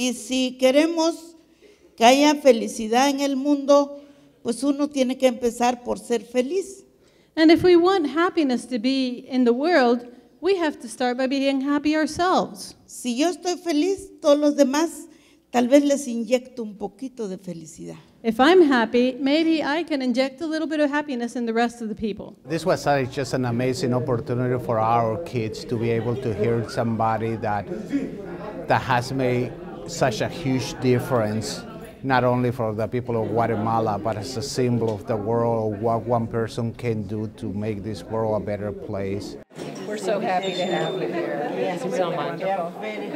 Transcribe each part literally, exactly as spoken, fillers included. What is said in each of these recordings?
Y si queremos que haya felicidad en el mundo, pues uno tiene que empezar por ser feliz. And if we want happiness to be in the world, we have to start by being happy ourselves. Si yo estoy feliz, todos los demás tal vez les inyecto un poquito de felicidad. If I'm happy, maybe I can inject a little bit of happiness in the rest of the people. This was uh, just an amazing opportunity for our kids to be able to hear somebody that that has made such a huge difference, not only for the people of Guatemala, but as a symbol of the world, of what one person can do to make this world a better place. We're so happy to have you here. Yes, so wonderful.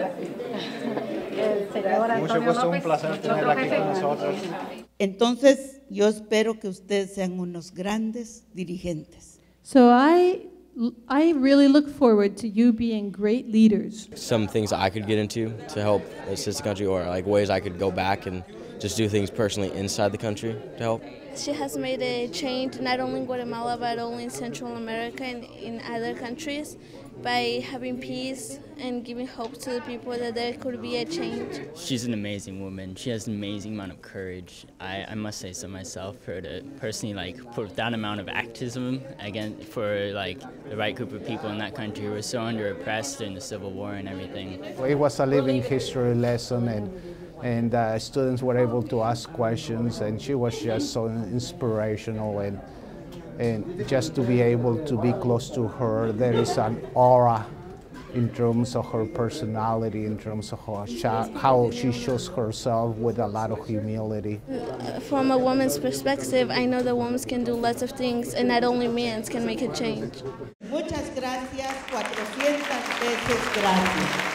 Mucho gusto, un placer tenerla aquí con nosotros. Entonces, yo espero que ustedes sean unos grandes dirigentes. So I, I really look forward to you being great leaders. Some things I could get into to help assist the country, or like ways I could go back and just do things personally inside the country to help. She has made a change not only in Guatemala but only in Central America and in other countries by having peace and giving hope to the people that there could be a change. She's an amazing woman. She has an amazing amount of courage. I, I must say so myself. For her to personally like put that amount of activism again for like the right group of people in that country who were so under oppressed during the Civil War and everything. It was a living history lesson, and and uh, students were able to ask questions, and she was just so inspirational, and and just to be able to be close to her, there is an aura in terms of her personality, in terms of how, how she shows herself with a lot of humility. From a woman's perspective, I know that women can do lots of things, and not only men can make a change. Muchas gracias, cuatrocientas veces gracias.